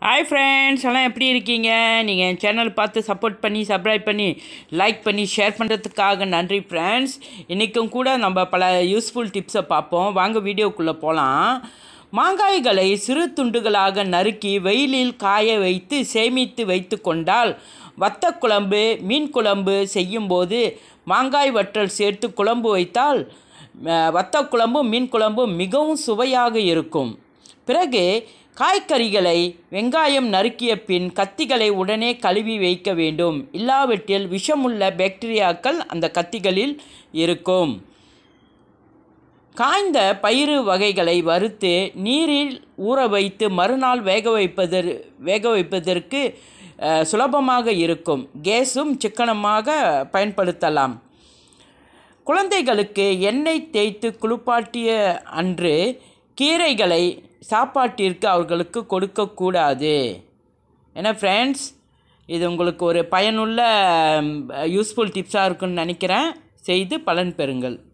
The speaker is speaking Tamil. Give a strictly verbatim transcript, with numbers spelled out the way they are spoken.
ஹாய் ஃப்ரெண்ட்ஸ், எல்லாம் எப்படி இருக்கீங்க? நீங்கள் என் சேனல் பார்த்து சப்போர்ட் பண்ணி சப்ஸ்கிரைப் பண்ணி லைக் பண்ணி ஷேர் பண்ணுறதுக்காக நன்றி ஃப்ரெண்ட்ஸ். இன்றைக்கும் கூட நம்ம பல யூஸ்ஃபுல் டிப்ஸை பார்ப்போம். வாங்க வீடியோக்குள்ளே போகலாம். மாங்காய்களை சிறு துண்டுகளாக நறுக்கி வெயிலில் காய வைத்து சேமித்து வைத்து கொண்டால் வத்த குழம்பு மீன் குழம்பு செய்யும்போது மாங்காய் வற்றல் சேர்த்து குழம்பு வைத்தால் வத்த குழம்பும் மீன் குழம்பும் மிகவும் சுவையாக இருக்கும். பிறகு காய்கறிகளை வெங்காயம் நறுக்கிய பின் கத்திகளை உடனே கழுவி வைக்க வேண்டும். இல்லாவிட்டில் விஷமுள்ள பாக்டீரியாக்கள் அந்த கத்திகளில் இருக்கும். காய்ந்த பயிறு வகைகளை வறுத்து நீரில் ஊற வைத்து மறுநாள் வேக வைப்பதற் வேக வைப்பதற்கு சுலபமாக இருக்கும். கேஸும் சிக்கனமாக பயன்படுத்தலாம். குழந்தைகளுக்கு எண்ணெய் தேய்த்து குளிப்பாட்டிய அன்று கீரைகளை சாப்பாட்டிற்கு அவர்களுக்கு கொடுக்கக்கூடாது. ஏன்னா ஃப்ரெண்ட்ஸ், இது உங்களுக்கு ஒரு பயனுள்ள யூஸ்ஃபுல் டிப்ஸாக இருக்குன்னு நினைக்கிறேன். செய்து பலன் பெறுங்கள்.